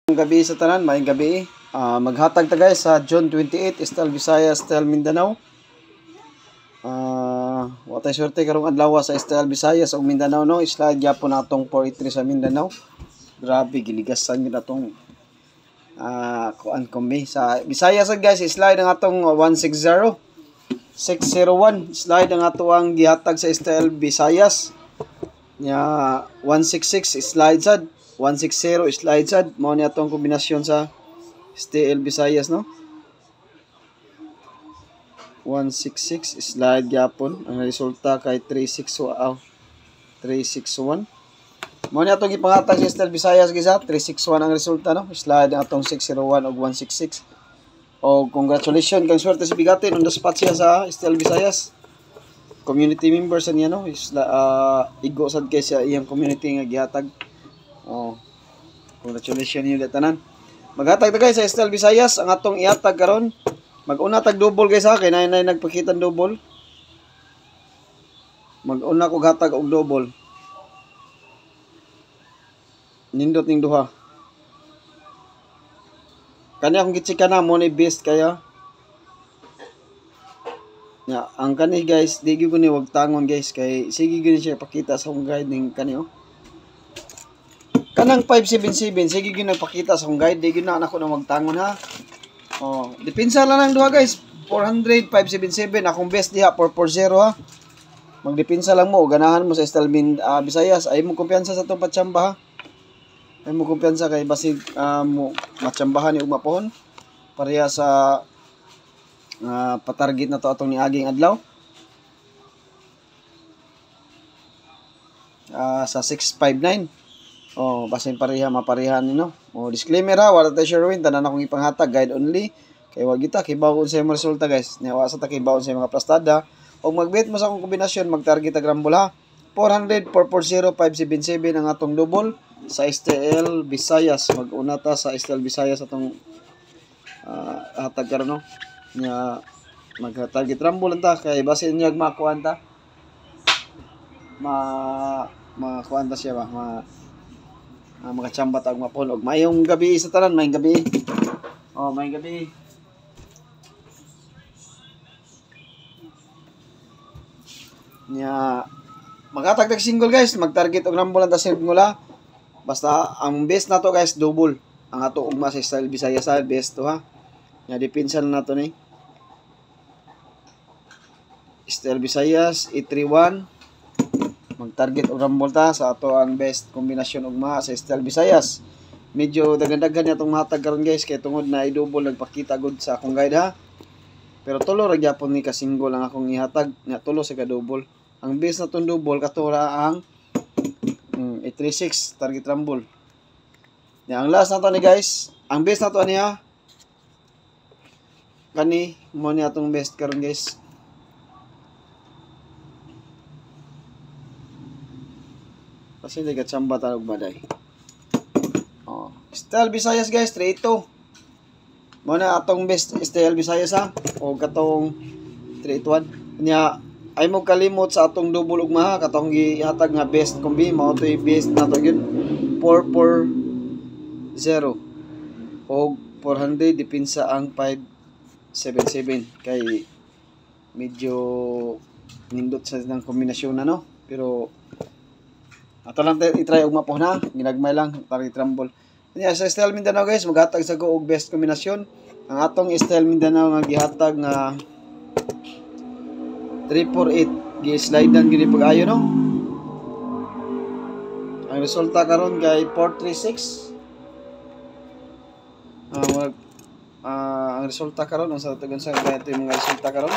Gabi sa tanan, maayong gabi. Maghatag ta guys sa June 28, Estel Visayas, Estel Mindanao. Watay swerte karong adlaw sa Estel Visayas ug Mindanao no. Slide gyapon natong 483 sa Mindanao. Grabe giligasan gyud atong kuan kombi sa Visayas guys. Slide ang atong 160 601 slide ang ato ang gihatag sa Estel Visayas. Nya 166 slide sad 160 slide sad mao ni atong kombinasyon sa STL Visayas no. 166 slide gyapon ang resulta kay 361 mao ni atong ipanghatag sa STL Visayas gisa 361 ang resulta no. Slide ang atong 601 ug 166 o congratulations kang swerte si bigatin on the spot siya sa STL Visayas. Community members niya no igo sad kay sa iyang community nga gihatag. Congratulations niyo tanan. Maghatag ta guys sa Estel Visayas ang atong ihatag karon. Mag-una tag double guys ha kay nay nagpakita double. Mag-una ko hatag og double. Nindot ning duha. Kani akong gitsika na mo ni best kaya. Ya, ang kani guys, di gyud ni wag tangon guys kay sige gyud siya pakita sa akong guide ning kani oh. Kanang 577 sige gyud nagpakita sa akong guide, di gyud na ako na magtangon ha. Depensa lang nang duha guys. 400 577 akong best diha 440 ha. Magdepensa lang mo, ganahan mo sa Estel Visayas, ay mo kumpiyansa sa tong patsamba ha. Ay mo kumpiyansa kay basig mo matsambahan ni ug mapahon pareha sa patarget na to atong niaging adlaw sa 659 basin pareha maparehan nino. Disclaimer ha, wala tayo sure win tanan akong ipanghatag guide only kay wag kita kibaw sa imong resulta guys nya wa sa ta kibaw sa mga plastada og magbet mo sa akong kombinasyon magtarget ag rambol ha. 400 440 577 ang atong double sa STL Visayas. Mag-una ta sa STL Visayas atong hatag karon no nya mag-target rumble lang ta kay basin niya makuan ta makuan ta siya ba makachamba ta og mapon og mayong gabi sa tanan. Mayong gabi mayong gabi nya maghatag tag single guys mag-target og rumble lang ta sa mula basta ang best nato guys double ang ato ugma sa STL Visayas sa best to ha nya depensa na nato ni STL Visayas 831 mag-target og rumble ta sa ato ang best kombinasyon ugma sa STL Visayas. Medyo dagan-dagan atong hatag karon guys kay tungod na i-double nagpakita gud sa akong guide ha. Pero tulo ra gyapon ni ka single ang akong ihatag nya tulo sa ka double. Ang best natong double katura ang 836 target rumble. Nya ang last nato ni guys, ang best nato niya kani mo ni atong best karon guys. Kasi ligat samba tanog baday. STL Visayas guys 382. Mo na atong best STL Visayas ha o katong 381. Nya ay mo kalimot sa atong double ugma ha katong gihatag nga best kombi mao toy best nato gyud 440 o 400 depensa ang 577 kay medyo nindot sa nang kombinasyon na no pero ato lang i-try og mapon ha ginagmay lang target rumble. Nya sa STL Mindanao guys maghatag sa go og best kombinasyon ang atong STL Mindanao nga gihatag nga 348 gi-slide dan gini pag-ayo no. Ang resulta karon kay 436 ang resulta karon ang sa tugon sa ito yung mga resulta karon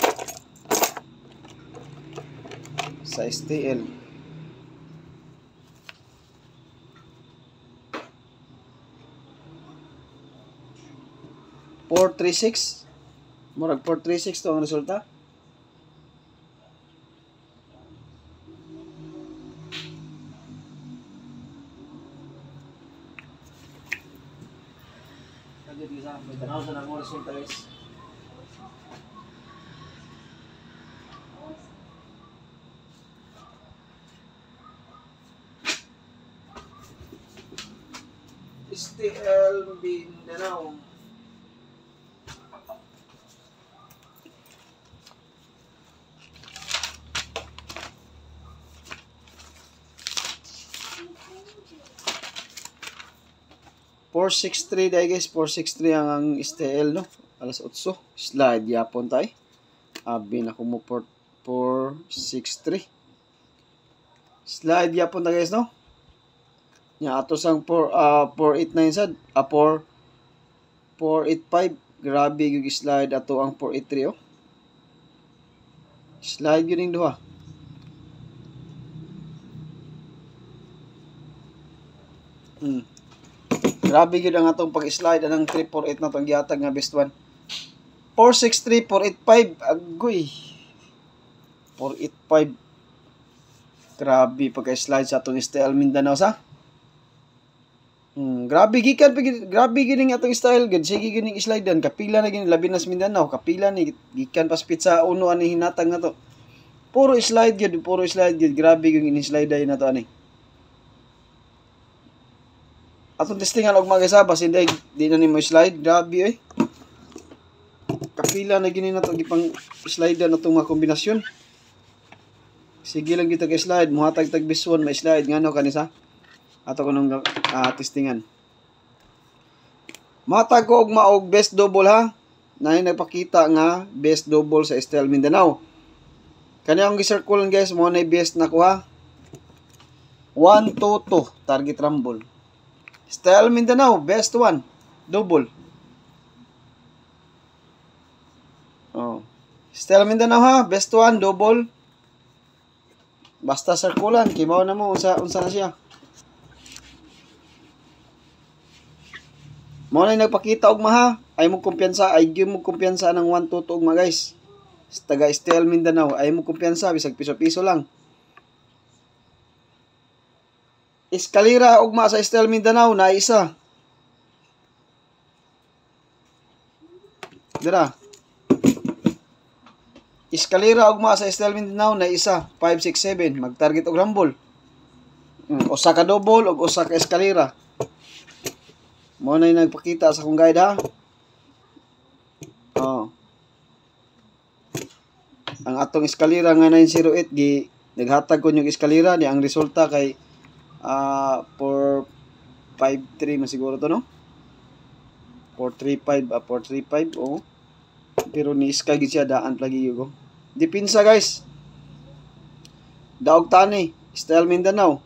sa STL 436 murag 436 to ang resulta. May tanaw sa nang resulta guys. STL Mindanao. .463 dahil guys, 463 ang STL, no? Alas 8. Slide yapon tayo. Abi na ko mo 463. Slide yapon tayo guys, no? Nya ato sang 489 sad. 485. Grabe yung slide ato ang 483, oh. Slide yun yung duha. Grabe yun ang atong pag-slide anang 348 na itong gihatag nga best one. 463, 485. Agoy. 485. Grabe pagka-slide sa atong STL Mindanao sa. Grabe gikan grabe gining atong style gud. Sige gining slide dan kapila na gini labi na sa Mindanao, kapila ni gikan pas pizza uno ani hinatag na to. Puro slide gud, puro slide gud. Grabe yung ini-slide na to ani. Atong testingan og magasa basin di na nimo slide. Grabe eh. Kapila na gini na to gipang slide na tong mga kombinasyon. Sige lang kita kay slide, muhatag tag biswan may slide ngano kanisa. Ato ko nung testingan. Matag ko og maog best double ha. Nay nagpakita nga best double sa STL Mindanao. Kani ang gi-circle guys, mo na best na ko ha. 1 2 2 target rumble. STL Mindanao best one double. Oh. STL Mindanao ha, best one double. Basta circulan kay mao na mo unsa na siya. Mo na nagpakita og maha, ay mo kumpiyansa, ay gyud mo kumpiyansa ng 1 2 2 ugma guys. Taga STL Mindanao, ay mo kumpiyansa bisag piso-piso lang. Eskalera ugma sa STL Mindanao na isa. Dira. Eskalera ugma sa STL Mindanao na isa, 5 6 7 mag-target og rumble. Usa ka double ug usa ka eskalera. Mo na nagpakita sa akong guide ha. Oh. Ang atong eskalera nga 908 gi naghatag ko yung eskalera ni ang resulta kay 453 masiguro to no. 435 oh. Pero ni iska gid siya daan lagi yugo. Dipinsa guys. Daog tani, STL Mindanao.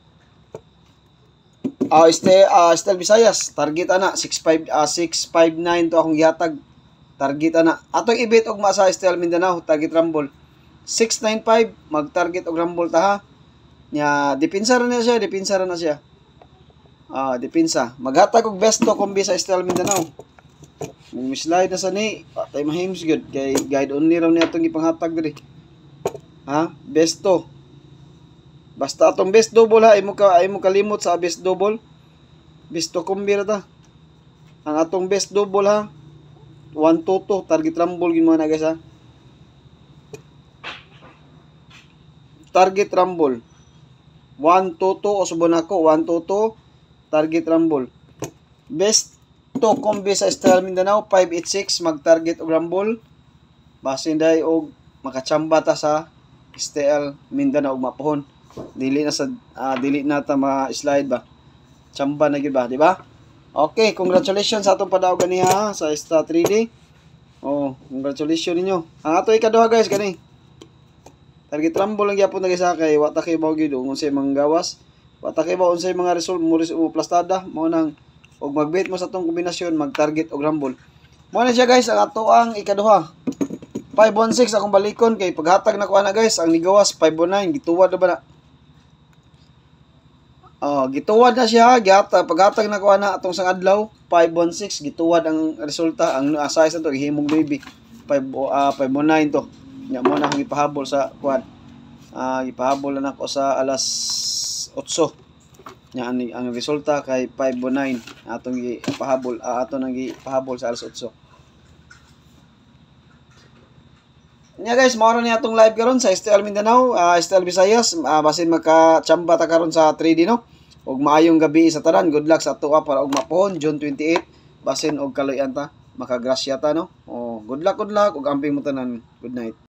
STL Visayas, target ana 659 to akong gihatag. Target ana. Atong ibit og sa STL Mindanao, target rumble 695 mag-target og rumble ta ha. Nya dipinsa ra na siya. Dipinsa. Maghatag og best to kombi sa STL Mindanao. Mong mislide na sa ni, patay mahims good kay guide only raw ni atong ipanghatag diri. Ha? Best to. Basta atong best double ha, ay mo kalimot sa best double. Best to kombi ra ta. Ang atong best double ha. 1 2 2 target rumble gid mo na guys ha. Target rumble. 1 2 2 o subon ako 1 2 2 target rumble. Best to kombi sa STL Mindanao 586 mag-target og rumble. Basin day og makachamba ta sa STL Mindanao og mapuhon. Dili na ta ma-slide ba. Chamba na gid ba, di ba? Okay, congratulations sa atong padaog ganiha sa Star 3D. Oh, congratulations ninyo. Ang ato ikaduha guys kani. Target rumble lang gyapon na sa kay wa ta kay baw gid unsay manggawas. Wa ta kay baw unsay mga result mo plastada mo nang og magbet mo sa tong kombinasyon mag-target og rumble. Mo na siya guys ang ato ang ikaduha. 516 akong balikon kay paghatag na ko ana guys ang nigawas 519 gituwad na ba na. Gituwad na siya gihatag paghatag na ko ana atong sang adlaw 516 gituwad ang resulta ang size na to gihimog baby 519 to. Nya mo na akong ipahabol sa kuan. Ipahabol na ako sa alas 8. Nya ang resulta kay 519 atong ipahabol ato nang ipahabol sa alas 8. Nya guys, mao ni atong live karon sa STL Mindanao, STL Visayas, basin magka-chamba ta karon sa 3D no. og maayong gabi sa tanan. Good luck sa ato para og mapuhon June 28 basin og kaloy-an ta, makagrasya ta no. Good luck ug amping mo tanan. Good night.